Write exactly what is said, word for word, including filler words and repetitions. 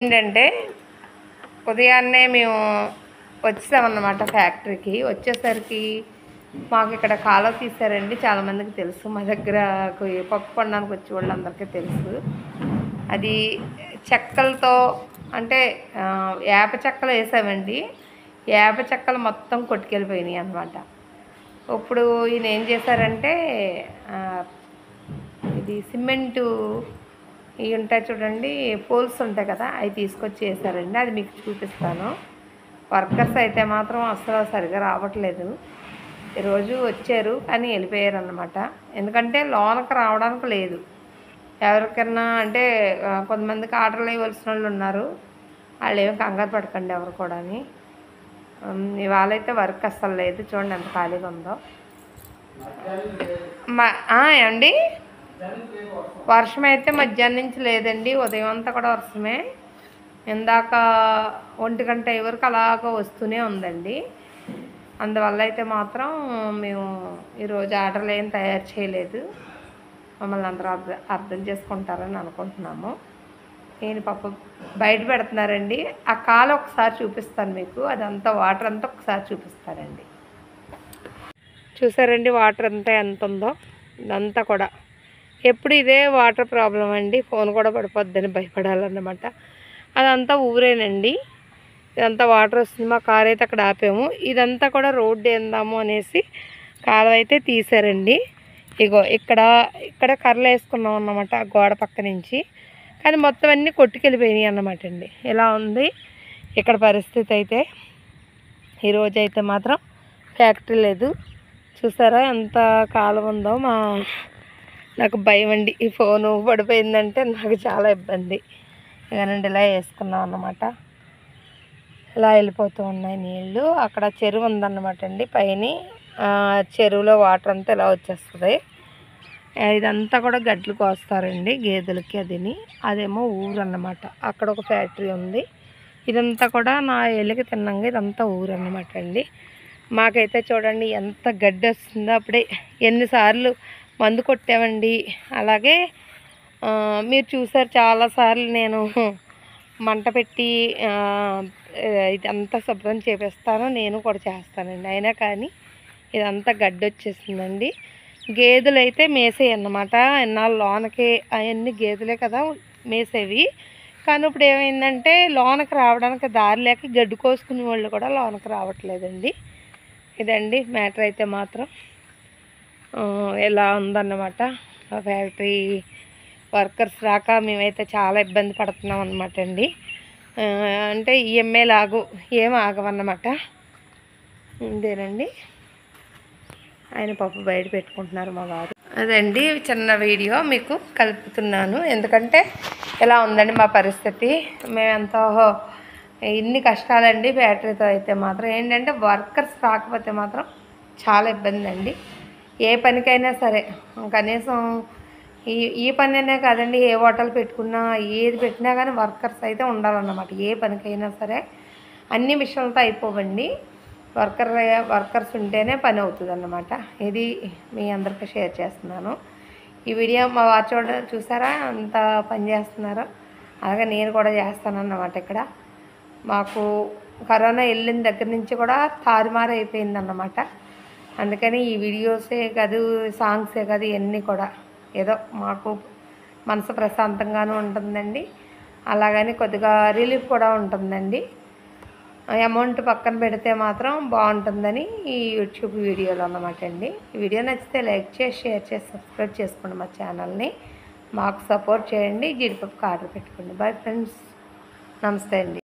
ఏంటంటే ఉదయాన్నే మేము వచ్చామన్నమాట ఫ్యాక్టరీకి. వచ్చేసరికి మాకు ఇక్కడ కాలువ తీశారండి. చాలామందికి తెలుసు, మా దగ్గర పప్పు కొనడానికి వచ్చే వాళ్ళందరికీ తెలుసు. అది చెక్కలతో అంటే వేప చెక్కలు వేసామండి. వేప చెక్కలు మొత్తం కొట్టుకెళ్ళిపోయినాయి అన్నమాట. ఇప్పుడు ఈయన ఏం చేశారంటే ఇది సిమెంటు ఇవి ఉంటాయి చూడండి, పోల్స్ ఉంటాయి కదా, అవి తీసుకొచ్చి వేసారండి. అది మీకు చూపిస్తాను. వర్కర్స్ అయితే మాత్రం అసలు సరిగా రావట్లేదు. ఈరోజు వచ్చారు కానీ వెళ్ళిపోయారు అన్నమాట. ఎందుకంటే లోనకి రావడానికి లేదు. ఎవరికన్నా అంటే కొంతమందికి ఆర్డర్లు ఇవ్వాల్సిన వాళ్ళు ఉన్నారు. వాళ్ళు ఏమి కంగారు పడకండి ఎవరు కూడా. ఇవాళ అయితే వర్క్ అస్సలు లేదు. చూడండి ఎంత ఖాళీగా ఉందో. మా ఏమండి వర్షం అయితే మధ్యాహ్నం నుంచి లేదండి. ఉదయం అంతా కూడా వర్షమే. ఇందాక ఒంటి గంట వరకు అలాగ వస్తూనే ఉందండి. అందువల్ల అయితే మాత్రం మేము ఈరోజు ఆర్డర్లు ఏం తయారు చేయలేదు. మమ్మల్ని అందరూ అర్థం అర్థం చేసుకుంటారని అనుకుంటున్నాము. నేను పప్పు బయట పెడుతున్నారండి. ఆ కాలు ఒకసారి చూపిస్తాను మీకు. అదంతా వాటర్ అంతా ఒకసారి చూపిస్తారండి. చూసారండి వాటర్ అంతా ఎంత ఉందో. ఇదంతా కూడా ఎప్పుడు ఇదే వాటర్ ప్రాబ్లం అండి. ఫోన్ కూడా పడిపోద్దని భయపడాలన్నమాట. అదంతా ఊరేనండి. ఇదంతా వాటర్ వస్తుంది. మా కార్ అయితే అక్కడ ఆపాము. ఇదంతా కూడా రోడ్డు ఏందాము అనేసి కాలువ అయితే తీసారండి. ఇగో ఇక్కడ ఇక్కడ కర్రలు వేసుకున్నాం అన్నమాట గోడ పక్క నుంచి. కానీ మొత్తం అన్నీ కొట్టుకెళ్ళిపోయినాయి అన్నమాట అండి. ఇలా ఉంది ఇక్కడ పరిస్థితి అయితే. ఈరోజు అయితే మాత్రం ఫ్యాక్టరీ లేదు. చూసారా ఎంత కాలం ఉందో. మా నాకు భయం అండి, ఈ ఫోను పడిపోయిందంటే నాకు చాలా ఇబ్బంది. ఇకనండి ఇలా వేసుకున్నాం అన్నమాట. ఇలా వెళ్ళిపోతూ ఉన్నాయి నీళ్ళు. అక్కడ చెరువు ఉందన్నమాట అండి పైన. చెరువులో వాటర్ అంతా ఇలా వచ్చేస్తుంది. ఇదంతా కూడా గడ్లు కోస్తారండి గేదెలకి. అదిని అదేమో ఊరు అన్నమాట. అక్కడ ఒక ఫ్యాక్టరీ ఉంది. ఇదంతా కూడా నా ఏళ్ళకి తిన్నంగా ఇదంతా ఊరు అన్నమాట అండి. మాకైతే చూడండి ఎంత గడ్డి వస్తుందో. అప్పుడే ఎన్నిసార్లు మందు కొట్టామండి. అలాగే మీరు చూసారు చాలాసార్లు నేను మంట పెట్టి ఇదంతా శుభ్రం చేపిస్తాను, నేను కూడా చేస్తానండి. అయినా కానీ ఇదంతా గడ్డి వచ్చేసిందండి. గేదెలు అయితే మేసేవి అన్నమాట. ఎన్నాళ్ళు లోనకి అవన్నీ గేదెలే కదా మేసేవి. కానీ ఇప్పుడు ఏమైందంటే లోనకి రావడానికి దారి లేక గడ్డి కోసుకునే వాళ్ళు కూడా లోనకి రావట్లేదండి. ఇదండి మ్యాటర్ అయితే మాత్రం ఎలా ఉందన్నమాట. ఫ్యాక్టరీ వర్కర్స్ రాక మేమైతే చాలా ఇబ్బంది పడుతున్నాం అన్నమాట అండి. అంటే ఈఎంఐ లాగు ఏం ఆగవన్నమాట. ఇదేనండి ఆయన పప్పు బయట పెట్టుకుంటున్నారు మా వారు. అదండి చిన్న వీడియో మీకు కలుపుతున్నాను. ఎందుకంటే ఎలా ఉందండి మా పరిస్థితి. మేమెంతో ఇన్ని కష్టాలండి బ్యాటరీతో అయితే మాత్రం. ఏంటంటే వర్కర్స్ రాకపోతే మాత్రం చాలా ఇబ్బంది అండి. ఏ పనికైనా సరే కనీసం ఈ ఈ పని అనే కాదండి, ఏ హోటల్ పెట్టుకున్నా ఏది పెట్టినా కానీ వర్కర్స్ అయితే ఉండాలన్నమాట. ఏ పనికైనా సరే అన్ని విషయాలతో అయిపోవండి. వర్కర్ వర్కర్స్ ఉంటేనే పని అవుతుంది అన్నమాట. ఇది మీ అందరికీ షేర్ చేస్తున్నాను. ఈ వీడియో మా వారు చూడ చూసారా అంత పని చేస్తున్నారో. అలాగే నేను కూడా చేస్తానన్నమాట. ఇక్కడ మాకు కరోనా వెళ్ళిన దగ్గర నుంచి కూడా తారుమారు అయిపోయిందన్నమాట. అందుకని ఈ వీడియోసే కాదు, సాంగ్సే కాదు, ఇవన్నీ కూడా ఏదో మాకు మనసు ప్రశాంతంగానూ ఉంటుందండి. అలాగని కొద్దిగా రిలీఫ్ కూడా ఉంటుందండి. అమౌంట్ పక్కన పెడితే మాత్రం బాగుంటుందని ఈ యూట్యూబ్ వీడియోలో అన్నమాట అండి. ఈ వీడియో నచ్చితే లైక్ చేసి షేర్ చేసి సబ్స్క్రైబ్ చేసుకోండి మా ఛానల్ని. మాకు సపోర్ట్ చేయండి. జీడిపప్పు ఆర్డర్ పెట్టుకోండి. బాయ్ ఫ్రెండ్స్, నమస్తే అండి.